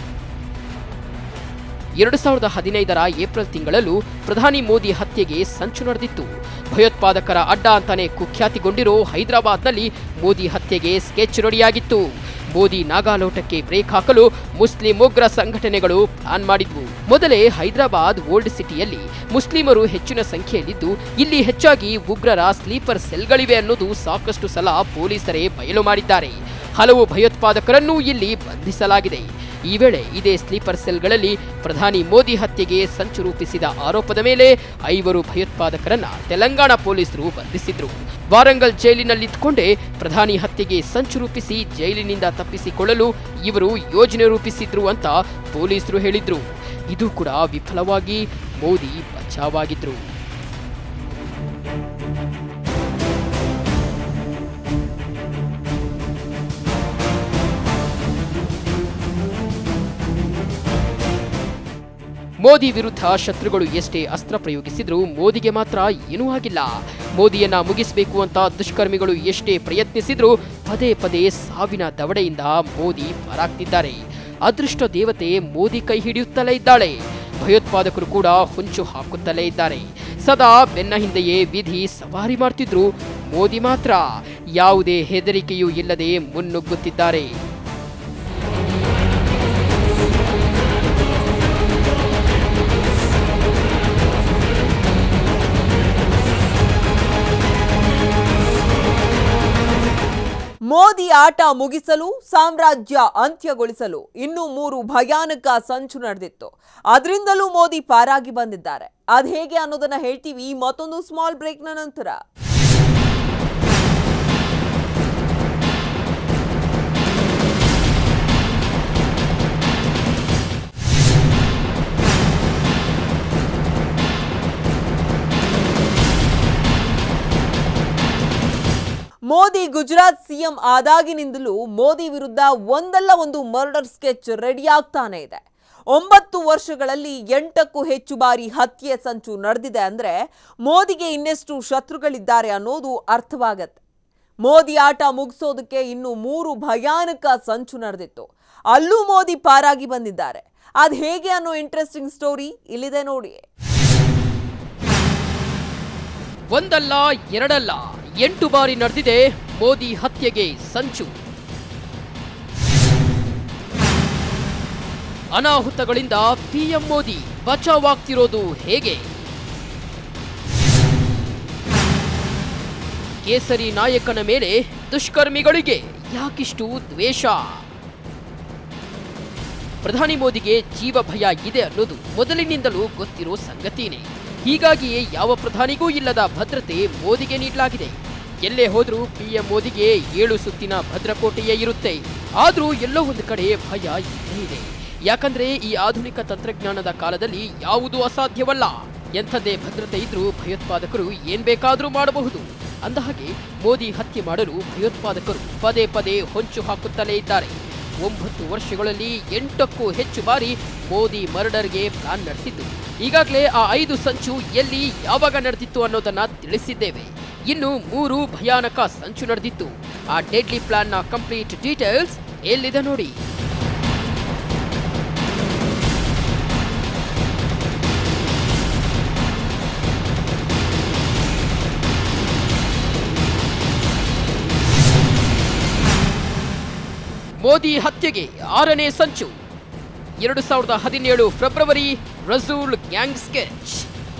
Speaker 2: ಎರಡು ಸಾವಿರದ ಹದಿನೈದರ ಏಪ್ರಿಲ್ ತಿಂಗಳಲ್ಲೂ ಪ್ರಧಾನಿ ಮೋದಿ ಹತ್ಯೆಗೆ ಸಂಚು ನಡೆದಿತ್ತು. ಭಯೋತ್ಪಾದಕರ ಅಡ್ಡ ಅಂತಾನೆ ಕುಖ್ಯಾತಿಗೊಂಡಿರೋ ಹೈದರಾಬಾದ್ನಲ್ಲಿ ಮೋದಿ ಹತ್ಯೆಗೆ ಸ್ಕೆಚ್ ರೆಡಿಯಾಗಿತ್ತು. ಮೋದಿ ನಾಗಾಲೋಟಕ್ಕೆ ಬ್ರೇಕ್ ಹಾಕಲು ಮುಸ್ಲಿಂ ಉಗ್ರ ಸಂಘಟನೆಗಳು ಪ್ಲಾನ್ ಮಾಡಿದ್ವು. ಮೊದಲೇ ಹೈದರಾಬಾದ್ ಓಲ್ಡ್ ಸಿಟಿಯಲ್ಲಿ ಮುಸ್ಲಿಮರು ಹೆಚ್ಚಿನ ಸಂಖ್ಯೆಯಲ್ಲಿದ್ದು ಇಲ್ಲಿ ಹೆಚ್ಚಾಗಿ ಉಗ್ರರ ಸ್ಲೀಪರ್ ಸೆಲ್ಗಳಿವೆ ಅನ್ನೋದು ಸಾಕಷ್ಟು ಸಲ ಪೊಲೀಸರೇ ಬಯಲು ಮಾಡಿದ್ದಾರೆ. ಹಲವು ಭಯೋತ್ಪಾದಕರನ್ನು ಇಲ್ಲಿ ಬಂಧಿಸಲಾಗಿದೆ. ಈ ವೇಳೆ ಇದೇ ಸ್ಲೀಪರ್ ಸೆಲ್ಗಳಲ್ಲಿ ಪ್ರಧಾನಿ ಮೋದಿ ಹತ್ಯೆಗೆ ಸಂಚು ರೂಪಿಸಿದ ಆರೋಪದ ಮೇಲೆ ಐವರು ಭಯೋತ್ಪಾದಕರನ್ನ ತೆಲಂಗಾಣ ಪೊಲೀಸರು ಬಂಧಿಸಿದ್ರು. ವಾರಂಗಲ್ ಜೈಲಿನಲ್ಲಿದ್ದುಕೊಂಡೇ ಪ್ರಧಾನಿ ಹತ್ಯೆಗೆ ಸಂಚು ರೂಪಿಸಿ ಜೈಲಿನಿಂದ ತಪ್ಪಿಸಿಕೊಳ್ಳಲು ಇವರು ಯೋಜನೆ ರೂಪಿಸಿದ್ರು ಅಂತ ಪೊಲೀಸರು ಹೇಳಿದ್ರು. ಇದು ಕೂಡ ವಿಫಲವಾಗಿ ಮೋದಿ ಬಚಾವಾಗಿದ್ರು. ಮೋದಿ ವಿರುದ್ಧ ಶತ್ರುಗಳು ಎಷ್ಟೇ ಅಸ್ತ್ರ ಪ್ರಯೋಗಿಸಿದ್ರೂ ಮೋದಿಗೆ ಮಾತ್ರ ಏನೂ ಆಗಿಲ್ಲ. ಮೋದಿಯನ್ನ ಮುಗಿಸಬೇಕು ಅಂತ ದುಷ್ಕರ್ಮಿಗಳು ಎಷ್ಟೇ ಪ್ರಯತ್ನಿಸಿದ್ರೂ ಪದೇ ಪದೇ ಸಾವಿನ ದವಡೆಯಿಂದ ಮೋದಿ ಪಾರಾಗ್ತಿದ್ದಾರೆ. ಅದೃಷ್ಟ ದೇವತೆ ಮೋದಿ ಕೈ ಹಿಡಿಯುತ್ತಲೇ ಇದ್ದಾಳೆ. ಭಯೋತ್ಪಾದಕರು ಕೂಡ ಹೊಂಚು ಹಾಕುತ್ತಲೇ ಇದ್ದಾರೆ. ಸದಾ ಬೆನ್ನ ಹಿಂದೆಯೇ ವಿಧಿ ಸವಾರಿ ಮಾಡ್ತಿದ್ರು. ಮೋದಿ ಮಾತ್ರ ಯಾವುದೇ ಹೆದರಿಕೆಯೂ ಇಲ್ಲದೆ ಮುನ್ನುಗ್ಗುತ್ತಿದ್ದಾರೆ.
Speaker 1: ಮೋದಿ ಆಟ ಮುಗಿಸಲು, ಸಾಮ್ರಾಜ್ಯ ಅಂತ್ಯಗೊಳಿಸಲು ಇನ್ನೂ ಮೂರು ಭಯಾನಕ ಸಂಚು ನಡೆದಿತ್ತು. ಅದರಿಂದಲೂ ಮೋದಿ ಪಾರಾಗಿ ಬಂದಿದ್ದಾರೆ. ಅದು ಹೇಗೆ ಅನ್ನೋದನ್ನ ಹೇಳ್ತೀವಿ ಮತ್ತೊಂದು ಸ್ಮಾಲ್ ಬ್ರೇಕ್ನ ನಂತರ. ಮೋದಿ ಗುಜರಾತ್ ಸಿಎಂ ಆದಾಗಿನಿಂದಲೂ ಮೋದಿ ವಿರುದ್ಧ ಒಂದಲ್ಲ ಒಂದು ಮರ್ಡರ್ ಸ್ಕೆಚ್ ರೆಡಿಯಾಗ್ತಾನೆ ಇದೆ. ಒಂಬತ್ತು ವರ್ಷಗಳಲ್ಲಿ ಎಂಟಕ್ಕೂ ಹೆಚ್ಚು ಬಾರಿ ಹತ್ಯೆ ಸಂಚು ನಡೆದಿದೆ ಅಂದ್ರೆ ಮೋದಿಗೆ ಇನ್ನೆಷ್ಟು ಶತ್ರುಗಳಿದ್ದಾರೆ ಅನ್ನೋದು ಅರ್ಥವಾಗತ್ತೆ. ಮೋದಿ ಆಟ ಮುಗಿಸೋದಕ್ಕೆ ಇನ್ನು ಮೂರು ಭಯಾನಕ ಸಂಚು ನಡೆದಿತ್ತು. ಅಲ್ಲೂ ಮೋದಿ ಪಾರಾಗಿ ಬಂದಿದ್ದಾರೆ. ಅದು ಹೇಗೆ ಅನ್ನೋ ಇಂಟ್ರೆಸ್ಟಿಂಗ್ ಸ್ಟೋರಿ ಇಲ್ಲಿದೆ ನೋಡಿ.
Speaker 2: ಒಂದಲ್ಲ ಎರಡಲ್ಲ ಎಂಟು ಬಾರಿ ನಡೆದಿದೆ ಮೋದಿ ಹತ್ಯೆಗೆ ಸಂಚು. ಅನಾಹುತಗಳಿಂದ ಪಿಎಂ ಮೋದಿ ಬಚಾವಾಗ್ತಿರೋದು ಹೇಗೆ? ಕೇಸರಿ ನಾಯಕನ ಮೇಲೆ ದುಷ್ಕರ್ಮಿಗಳಿಗೆ ಯಾಕಿಷ್ಟು ದ್ವೇಷ? ಪ್ರಧಾನಿ ಮೋದಿಗೆ ಜೀವ ಭಯ ಇದೆ ಅನ್ನೋದು ಮೊದಲಿನಿಂದಲೂ ಗೊತ್ತಿರೋ ಸಂಗತಿನೇ. ಹೀಗಾಗಿಯೇ ಯಾವ ಪ್ರಧಾನಿಗೂ ಇಲ್ಲದ ಭದ್ರತೆ ಮೋದಿಗೆ ನೀಡಲಾಗಿದೆ. ಎಲ್ಲೇ ಹೋದ್ರೂ ಪಿಎಂ ಮೋದಿಗೆ ಏಳು ಸುತ್ತಿನ ಭದ್ರಕೋಟೆಯೇ ಇರುತ್ತೆ. ಆದ್ರೂ ಎಲ್ಲೋ ಒಂದು ಕಡೆ ಭಯ ಇದ್ದೇ ಇದೆ. ಯಾಕಂದ್ರೆ ಈ ಆಧುನಿಕ ತಂತ್ರಜ್ಞಾನದ ಕಾಲದಲ್ಲಿ ಯಾವುದೂ ಅಸಾಧ್ಯವಲ್ಲ. ಎಂಥದೇ ಭದ್ರತೆ ಇದ್ರೂ ಭಯೋತ್ಪಾದಕರು ಏನ್ ಬೇಕಾದರೂ ಮಾಡಬಹುದು. ಅಂದಹಾಗೆ ಮೋದಿ ಹತ್ಯೆ ಮಾಡಲು ಭಯೋತ್ಪಾದಕರು ಪದೇ ಪದೇ ಹೊಂಚು ಹಾಕುತ್ತಲೇ ಇದ್ದಾರೆ. ಒಂಬತ್ತು ವರ್ಷಗಳಲ್ಲಿ ಎಂಟಕ್ಕೂ ಹೆಚ್ಚು ಬಾರಿ ಮೋದಿ ಮರ್ಡರ್ಗೆ ಪ್ಲಾನ್ ನಡೆಸಿದ್ದು. ಈಗಾಗಲೇ ಆ ಐದು ಸಂಚು ಎಲ್ಲಿ ಯಾವಾಗ ನಡೆದಿತ್ತು ಅನ್ನೋದನ್ನ ತಿಳಿಸಿದ್ದೇವೆ. ಇನ್ನು ಮೂರು ಭಯಾನಕ ಸಂಚು ನಡೆದಿತ್ತು. ಆ ಡೆಡ್ಲಿ ಪ್ಲಾನ್ನ ಕಂಪ್ಲೀಟ್ ಡೀಟೇಲ್ಸ್ ಎಲ್ಲಿದೆ ನೋಡಿ. ಮೋದಿ ಹತ್ಯೆಗೆ ಆರನೇ ಸಂಚು. ಎರಡು ಸಾವಿರದ ಹದಿನೇಳು February Rasool gang sketch.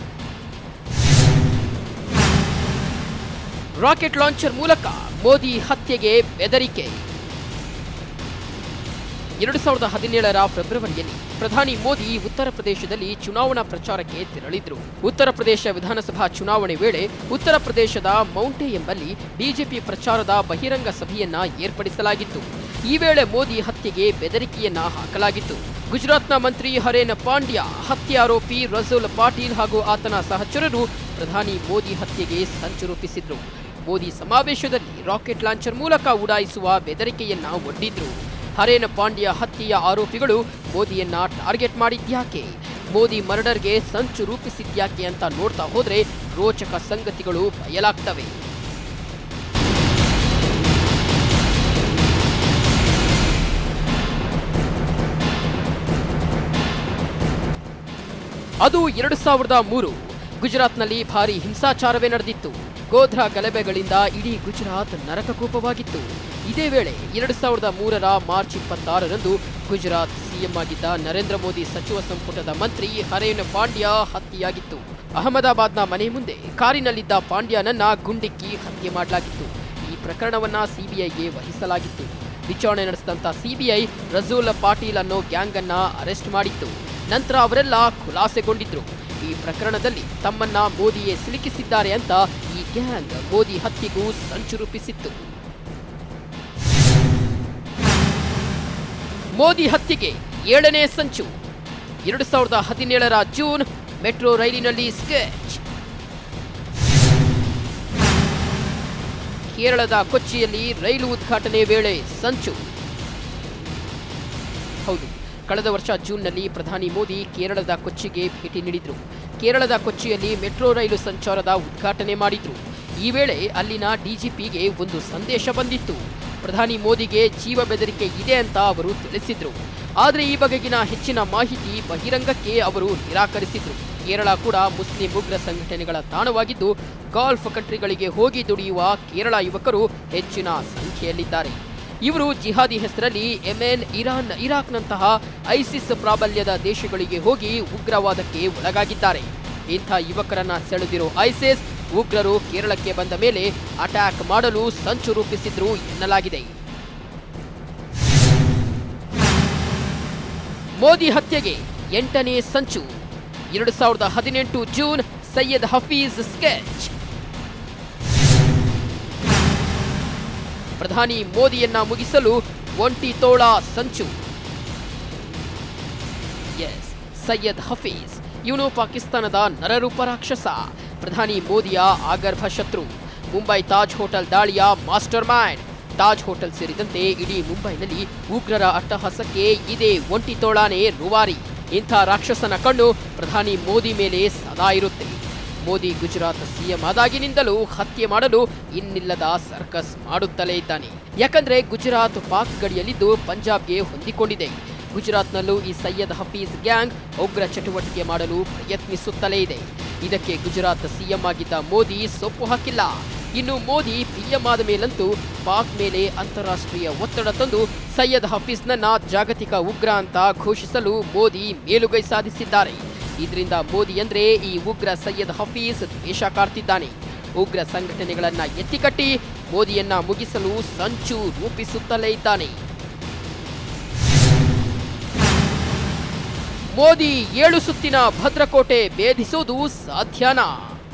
Speaker 2: Rocket launcher ಮೂಲಕ ಮೋದಿ ಹತ್ಯೆಗೆ ಬೆದರಿಕೆ. ಎರಡು ಸಾವಿರದ ಹದಿನೇಳರ ಫೆಬ್ರವರಿಯಲ್ಲಿ ಪ್ರಧಾನಿ ಮೋದಿ ಉತ್ತರ ಪ್ರದೇಶದಲ್ಲಿ ಚುನಾವಣಾ ಪ್ರಚಾರಕ್ಕೆ ತೆರಳಿದ್ರು. ಉತ್ತರ ಪ್ರದೇಶ ವಿಧಾನಸಭಾ ಚುನಾವಣೆ ವೇಳೆ ಉತ್ತರ ಪ್ರದೇಶದ ಮೌಂಟೆ ಎಂಬಲ್ಲಿ ಬಿಜೆಪಿ ಪ್ರಚಾರದ ಬಹಿರಂಗ ಸಭೆಯನ್ನ ಏರ್ಪಡಿಸಲಾಗಿತ್ತು. ಈ ವೇಳೆ ಮೋದಿ ಹತ್ಯೆಗೆ ಬೆದರಿಕೆಯನ್ನ ಹಾಕಲಾಗಿತ್ತು. ಗುಜರಾತ್ನ ಮಂತ್ರಿ ಹರೇನ್ ಪಾಂಡ್ಯ, ಹತ್ಯೆ ಆರೋಪಿ ರಸೂಲ್ ಪಾಟೀಲ್ ಹಾಗೂ ಆತನ ಸಹಚರರು ಪ್ರಧಾನಿ ಮೋದಿ ಹತ್ಯೆಗೆ ಸಂಚು ರೂಪಿಸಿದ್ರು. ಮೋದಿ ಸಮಾವೇಶದಲ್ಲಿ ರಾಕೆಟ್ ಲಾಂಚರ್ ಮೂಲಕ ಉಡಾಯಿಸುವ ಬೆದರಿಕೆಯನ್ನ ಒಡ್ಡಿದ್ರು. ಹರೇನ್ ಪಾಂಡ್ಯ ಹತ್ಯೆಯ ಆರೋಪಿಗಳು ಮೋದಿಯನ್ನ ಟಾರ್ಗೆಟ್ ಮಾಡಿದ್ಯಾಕೆ, ಮೋದಿ ಮರ್ಡರ್ಗೆ ಸಂಚು ರೂಪಿಸಿದ್ಯಾಕೆ ಅಂತ ನೋಡ್ತಾ ಹೋದ್ರೆ ರೋಚಕ ಸಂಗತಿಗಳು ಬಯಲಾಗ್ತವೆ. ಅದು ಎರಡು ಸಾವಿರದ ಮೂರು ಗುಜರಾತ್ನಲ್ಲಿ ಭಾರಿ ಹಿಂಸಾಚಾರವೇ ನಡೆದಿತ್ತು. ಗೋಧ್ರಾ ಗಲಭೆಗಳಿಂದ ಇಡೀ ಗುಜರಾತ್ ನರಕಕೂಪವಾಗಿತ್ತು. ಇದೇ ವೇಳೆ ಎರಡು ಸಾವಿರದ ಮೂರರ ಮಾರ್ಚ್ ಇಪ್ಪತ್ತಾರರಂದು ಗುಜರಾತ್ ಸಿಎಂ ಆಗಿದ್ದ ನರೇಂದ್ರ ಮೋದಿ ಸಚಿವ ಸಂಪುಟದ ಮಂತ್ರಿ ಹರೇನ್ ಪಾಂಡ್ಯ ಹತ್ಯೆಯಾಗಿತ್ತು. ಅಹಮದಾಬಾದ್ನ ಮನೆ ಮುಂದೆ ಕಾರಿನಲ್ಲಿದ್ದ ಪಾಂಡ್ಯನನ್ನ ಗುಂಡಿಕ್ಕಿ ಹತ್ಯೆ ಮಾಡಲಾಗಿತ್ತು. ಈ ಪ್ರಕರಣವನ್ನ ಸಿಬಿಐಗೆ ವಹಿಸಲಾಗಿತ್ತು. ವಿಚಾರಣೆ ನಡೆಸಿದಂತ ಸಿಬಿಐ ರಸೂಲ್ ಪಾಟೀಲ್ ಅನ್ನೋ ಗ್ಯಾಂಗ್ ಅನ್ನ ಅರೆಸ್ಟ್ ಮಾಡಿತ್ತು. ನಂತರ ಅವರೆಲ್ಲ ಖುಲಾಸೆಗೊಂಡಿದ್ರು. ಈ ಪ್ರಕರಣದಲ್ಲಿ ತಮ್ಮನ್ನ ಮೋದಿಯೇ ಸಿಲುಕಿಸಿದ್ದಾರೆ ಅಂತ ಈ ಗ್ಯಾಂಗ್ ಮೋದಿ ಹತ್ಯೆಗೂ ಸಂಚು ರೂಪಿಸಿತ್ತು. ಮೋದಿ ಹತ್ಯೆಗೆ ಏಳನೇ ಸಂಚು. ಎರಡು ಸಾವಿರದ ಹದಿನೇಳರ ಜೂನ್ ಮೆಟ್ರೋ ರೈಲಿನಲ್ಲಿ ಸ್ಕೆಚ್. ಕೇರಳದ ಕೊಚ್ಚಿಯಲ್ಲಿ ರೈಲು ಉದ್ಘಾಟನೆ ವೇಳೆ ಸಂಚು. ಹೌದು, ಕಳೆದ ವರ್ಷ ಜೂನ್ನಲ್ಲಿ ಪ್ರಧಾನಿ ಮೋದಿ ಕೇರಳದ ಕೊಚ್ಚಿಗೆ ಭೇಟಿ ನೀಡಿದ್ರು. ಕೇರಳದ ಕೊಚ್ಚಿಯಲ್ಲಿ ಮೆಟ್ರೋ ರೈಲು ಸಂಚಾರದ ಉದ್ಘಾಟನೆ ಮಾಡಿದ್ರು. ಈ ವೇಳೆ ಅಲ್ಲಿನ ಡಿಜಿಪಿಗೆ ಒಂದು ಸಂದೇಶ ಬಂದಿತ್ತು. ಪ್ರಧಾನಿ ಮೋದಿಗೆ ಜೀವ ಬೆದರಿಕೆ ಇದೆ ಅಂತ ಅವರು ತಿಳಿಸಿದ್ರು. ಆದರೆ ಈ ಬಗೆಗಿನ ಹೆಚ್ಚಿನ ಮಾಹಿತಿ ಬಹಿರಂಗಕ್ಕೆ ಅವರು ನಿರಾಕರಿಸಿದ್ರು. ಕೇರಳ ಕೂಡ ಮುಸ್ಲಿಂ ಉಗ್ರ ಸಂಘಟನೆಗಳ ತಾಣವಾಗಿದ್ದು, ಗಾಲ್ಫ್ ಕಂಟ್ರಿಗಳಿಗೆ ಹೋಗಿ ದುಡಿಯುವ ಕೇರಳ ಯುವಕರು ಹೆಚ್ಚಿನ ಸಂಖ್ಯೆಯಲ್ಲಿದ್ದಾರೆ. ಇವರು ಜಿಹಾದಿ ಹೆಸರಲ್ಲಿ ಯೆಮೆನ್, ಇರಾನ್, ಇರಾಕ್ನಂತಹ ಐಸಿಸ್ ಪ್ರಾಬಲ್ಯದ ದೇಶಗಳಿಗೆ ಹೋಗಿ ಉಗ್ರವಾದಕ್ಕೆ ಒಳಗಾಗಿದ್ದಾರೆ. ಇಂಥ ಯುವಕರನ್ನ ಸೆಳೆದಿರೋ ಐಸಿಸ್ ಉಗ್ರರು ಕೇರಳಕ್ಕೆ ಬಂದ ಮೇಲೆ ಅಟ್ಯಾಕ್ ಮಾಡಲು ಸಂಚು ರೂಪಿಸಿದ್ರು ಎನ್ನಲಾಗಿದೆ. ಮೋದಿ ಹತ್ಯೆಗೆ ಎಂಟನೇ ಸಂಚು. ಎರಡು ಸಾವಿರದ ಹದಿನೆಂಟು ಜೂನ್ ಸೈಯದ್ ಹಫೀಜ್ ಸ್ಕೆಚ್. ಪ್ರಧಾನಿ ಮೋದಿಯನ್ನ ಮುಗಿಸಲು ಒಂಟಿ ತೋಳ ಸಂಚು. ಎಸ್, ಸೈಯದ್ ಹಫೀಜ್ ಇವನು ಪಾಕಿಸ್ತಾನದ ನರರೂಪ ರಾಕ್ಷಸ, ಪ್ರಧಾನಿ ಮೋದಿಯ ಆಗರ್ಭ ಶತ್ರು, ಮುಂಬೈ ತಾಜ್ ಹೋಟೆಲ್ ದಾಳಿಯ ಮಾಸ್ಟರ್ ಮೈಂಡ್. ತಾಜ್ ಹೋಟೆಲ್ ಸೇರಿದಂತೆ ಇಡೀ ಮುಂಬೈನಲ್ಲಿ ಉಗ್ರರ ಅಟ್ಟಹಾಸಕ್ಕೆ ಇದೇ ಒಂಟಿ ತೋಳಾನೇ ರೂವಾರಿ. ಇಂಥ ರಾಕ್ಷಸನ ಕಣ್ಣು ಪ್ರಧಾನಿ ಮೋದಿ ಮೇಲೆ ಸದಾ ಇರುತ್ತೆ. ಮೋದಿ ಗುಜರಾತ್ ಸಿಎಂ ಆದಾಗಿನಿಂದಲೂ ಹತ್ಯೆ ಮಾಡಲು ಇನ್ನಿಲ್ಲದ ಸರ್ಕಸ್ ಮಾಡುತ್ತಲೇ ಇದ್ದಾನೆ. ಯಾಕಂದ್ರೆ ಗುಜರಾತ್ ಪಾಕ್ ಗಡಿಯಲ್ಲಿದ್ದು ಪಂಜಾಬ್ಗೆ ಹೊಂದಿಕೊಂಡಿದೆ. ಗುಜರಾತ್ನಲ್ಲೂ ಈ ಸೈಯದ್ ಹಫೀಜ್ ಗ್ಯಾಂಗ್ ಉಗ್ರ ಚಟುವಟಿಕೆ ಮಾಡಲು ಪ್ರಯತ್ನಿಸುತ್ತಲೇ ಇದೆ. ಇದಕ್ಕೆ ಗುಜರಾತ್ ಸಿಎಂ ಆಗಿದ್ದ ಮೋದಿ ಸೊಪ್ಪು ಹಾಕಿಲ್ಲ. ಇನ್ನು ಮೋದಿ ಪಿಎಂ ಆದ ಮೇಲಂತೂ ಪಾಕ್ ಮೇಲೆ ಅಂತಾರಾಷ್ಟ್ರೀಯ ಒತ್ತಡ ತಂದು ಸೈಯದ್ ಹಫೀಜ್ನನ್ನ ಜಾಗತಿಕ ಉಗ್ರ ಅಂತ ಘೋಷಿಸಲು ಮೋದಿ ಮೇಲುಗೈ ಸಾಧಿಸಿದ್ದಾರೆ. ಇದರಿಂದ ಮೋದಿ ಅಂದ್ರೆ ಈ ಉಗ್ರ ಸೈಯದ್ ಹಫೀಜ್ ದ್ವೇಷ ಕಾಡ್ತಿದ್ದಾನೆ. ಉಗ್ರ ಸಂಘಟನೆಗಳನ್ನ ಎತ್ತಿಕಟ್ಟಿ ಮೋದಿಯನ್ನ ಮುಗಿಸಲು ಸಂಚು ರೂಪಿಸುತ್ತಲೇ ಇದ್ದಾನೆ. ಮೋದಿ ಏಳು ಸುತ್ತಿನ ಭದ್ರಕೋಟೆ ಭೇದಿಸೋದು ಸಾಧ್ಯನಾ?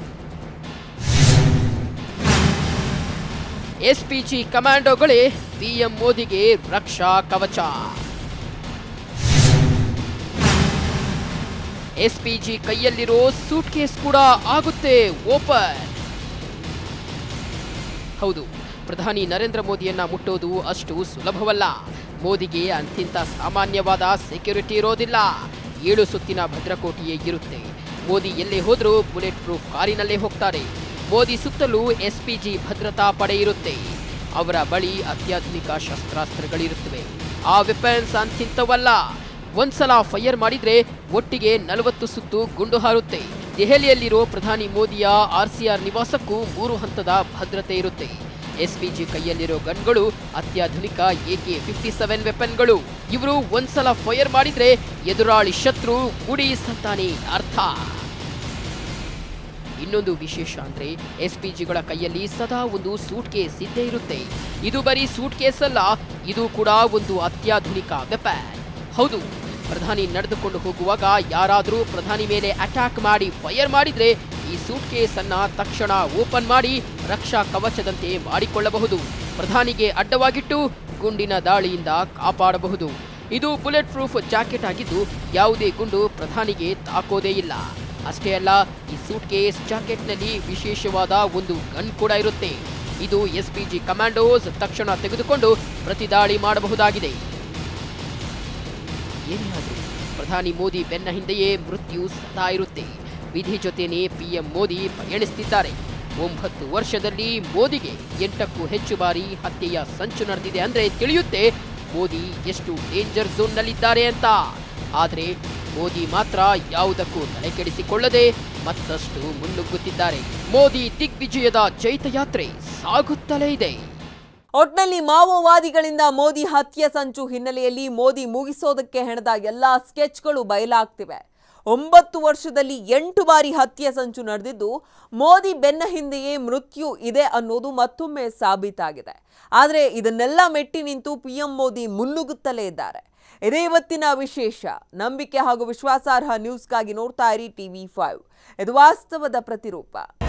Speaker 2: ಎಸ್ಪಿಜಿ ಕಮಾಂಡೋಗಳೇ ಪಿಎಂ ಮೋದಿಗೆ ರಕ್ಷಾ ಕವಚ. ಎಸ್ಪಿಜಿ ಕೈಯಲ್ಲಿರೋ ಸೂಟ್ ಕೇಸ್ ಕೂಡ ಆಗುತ್ತೆ ಓಪನ್. ಹೌದು, ಪ್ರಧಾನಿ ನರೇಂದ್ರ ಮೋದಿಯನ್ನ ಮುಟ್ಟೋದು ಅಷ್ಟು ಸುಲಭವಲ್ಲ. ಮೋದಿಗೆ ಅಂತಿಂತ ಸಾಮಾನ್ಯವಾದ ಸೆಕ್ಯೂರಿಟಿ ಇರೋದಿಲ್ಲ. ಏಳು ಸುತ್ತಿನ ಭದ್ರಕೋಟೆಯೇ ಇರುತ್ತೆ. ಮೋದಿ ಎಲ್ಲೇ ಹೋದ್ರೂ ಬುಲೆಟ್ ಪ್ರೂಫ್ ಕಾರಿನಲ್ಲೇ ಹೋಗ್ತಾರೆ. ಮೋದಿ ಸುತ್ತಲೂ ಎಸ್ಪಿಜಿ ಭದ್ರತಾ ಪಡೆ ಇರುತ್ತೆ. ಅವರ ಬಳಿ ಅತ್ಯಾಧುನಿಕ ಶಸ್ತ್ರಾಸ್ತ್ರಗಳಿರುತ್ತವೆ. ಆ ವೆಪನ್ಸ್ ಅಂತಿಂತವಲ್ಲ. ಒಂದ್ಸಲ ಫೈರ್ ಮಾಡಿದ್ರೆ ಒಟ್ಟಿಗೆ ನಲವತ್ತು ಸುತ್ತು ಗುಂಡು ಹಾರುತ್ತೆ. ದೆಹಲಿಯಲ್ಲಿರೋ ಪ್ರಧಾನಿ ಮೋದಿಯ ಆರ್ಸಿಆರ್ ನಿವಾಸಕ್ಕೂ ಮೂರು ಹಂತದ ಭದ್ರತೆ ಇರುತ್ತೆ. ಎಸ್ಪಿಜಿ ಕೈಯಲ್ಲಿರೋ ಗನ್ಗಳು ಅತ್ಯಾಧುನಿಕ ಎಕೆ ಫಿಫ್ಟಿ ಸೆವೆನ್ ವೆಪನ್ಗಳು. ಇವರು ಒಂದ್ಸಲ ಫೈರ್ ಮಾಡಿದ್ರೆ ಎದುರಾಳಿ ಶತ್ರು ಗುಡಿ ಸಂತಾನೆ ಅರ್ಥ. ಇನ್ನೊಂದು ವಿಶೇಷ ಅಂದ್ರೆ ಎಸ್ಪಿಜಿಗಳ ಕೈಯಲ್ಲಿ ಸದಾ ಒಂದು ಸೂಟ್ ಕೇಸ್ ಇದ್ದೇ ಇರುತ್ತೆ. ಇದು ಬರೀ ಸೂಟ್ ಕೇಸ್ ಅಲ್ಲ, ಇದು ಕೂಡ ಒಂದು ಅತ್ಯಾಧುನಿಕ ವೆಪನ್. ಹೌದು, ಪ್ರಧಾನಿ ನಡೆದುಕೊಂಡು ಹೋಗುವಾಗ ಯಾರಾದರೂ ಪ್ರಧಾನಿ ಮೇಲೆ ಅಟ್ಯಾಕ್ ಮಾಡಿ ಫೈರ್ ಮಾಡಿದ್ರೆ ಈ ಸೂಟ್ ಕೇಸ್ ಅನ್ನ ತಕ್ಷಣ ಓಪನ್ ಮಾಡಿ ರಕ್ಷಾ ಕವಚದಂತೆ ಮಾಡಿಕೊಳ್ಳಬಹುದು. ಪ್ರಧಾನಿಗೆ ಅಡ್ಡವಾಗಿಟ್ಟು ಗುಂಡಿನ ದಾಳಿಯಿಂದ ಕಾಪಾಡಬಹುದು. ಇದು ಬುಲೆಟ್ ಪ್ರೂಫ್ ಜಾಕೆಟ್ ಆಗಿದ್ದು ಯಾವುದೇ ಗುಂಡು ಪ್ರಧಾನಿಗೆ ತಾಕೋದೇ ಇಲ್ಲ. ಅಷ್ಟೇ ಅಲ್ಲ, ಈ ಸೂಟ್ ಕೇಸ್ ಜಾಕೆಟ್ನಲ್ಲಿ ವಿಶೇಷವಾದ ಒಂದು ಗನ್ ಕೂಡ ಇರುತ್ತೆ. ಇದು ಎಸ್ಪಿಜಿ ಕಮಾಂಡೋಸ್ ತಕ್ಷಣ ತೆಗೆದುಕೊಂಡು ಪ್ರತಿದಾಳಿ ಮಾಡಬಹುದಾಗಿದೆ. ಏನೇ ಆದರೂ ಪ್ರಧಾನಿ ಮೋದಿ ಬೆನ್ನ ಹಿಂದೆಯೇ ಮೃತ್ಯು ಸದಾ ಇರುತ್ತೆ. ವಿಧಿ ಜೊತೆನೇ ಪಿಎಂ ಮೋದಿ ಪಯಣಿಸುತ್ತಿದ್ದಾರೆ. ಒಂಬತ್ತು ವರ್ಷದಲ್ಲಿ ಮೋದಿಗೆ ಎಂಟಕ್ಕೂ ಹೆಚ್ಚು ಬಾರಿ ಹತ್ಯೆಯ ಸಂಚು ನಡೆದಿದೆ ಅಂದ್ರೆ ತಿಳಿಯುತ್ತೆ ಮೋದಿ ಎಷ್ಟು ಡೇಂಜರ್ ಝೋನ್ನಲ್ಲಿದ್ದಾರೆ ಅಂತ. ಆದರೆ ಮೋದಿ ಮಾತ್ರ ಯಾವುದಕ್ಕೂ ತಲೆಕೆಡಿಸಿಕೊಳ್ಳದೆ ಮತ್ತಷ್ಟು ಮುನ್ನುಗ್ಗುತ್ತಿದ್ದಾರೆ. ಮೋದಿ ದಿಗ್ವಿಜಯದ ಚೈತಯಾತ್ರೆ ಸಾಗುತ್ತಲೇ ಇದೆ.
Speaker 1: ಒಟ್ನಲ್ಲಿ ಮಾವೋವಾದಿಗಳಿಂದ ಮೋದಿ ಹತ್ಯೆ ಸಂಚು ಹಿನ್ನೆಲೆಯಲ್ಲಿ ಮೋದಿ ಮುಗಿಸೋದಕ್ಕೆ ಹೆಣೆದ ಎಲ್ಲಾ ಸ್ಕೆಚ್ಗಳು ಬಯಲಾಗ್ತಿವೆ. ಒಂಬತ್ತು ವರ್ಷದಲ್ಲಿ ಎಂಟು ಬಾರಿ ಹತ್ಯೆ ಸಂಚು ನಡೆದಿದ್ದು ಮೋದಿ ಬೆನ್ನ ಹಿಂದೆಯೇ ಮೃತ್ಯು ಇದೆ ಅನ್ನೋದು ಮತ್ತೊಮ್ಮೆ ಸಾಬೀತಾಗಿದೆ. ಆದರೆ ಇದನ್ನೆಲ್ಲ ಮೆಟ್ಟಿ ನಿಂತು ಪಿಎಂ ಮೋದಿ ಮುನ್ನುಗ್ಗುತ್ತಲೇ ಇದ್ದಾರೆ. ಇದೇ ಇವತ್ತಿನ ವಿಶೇಷ. ನಂಬಿಕೆ ಹಾಗೂ ವಿಶ್ವಾಸಾರ್ಹ ನ್ಯೂಸ್ಗಾಗಿ ನೋಡ್ತಾ ಇರಿ ಟಿವಿ ಫೈವ್. ಇದು ವಾಸ್ತವದ ಪ್ರತಿರೂಪ.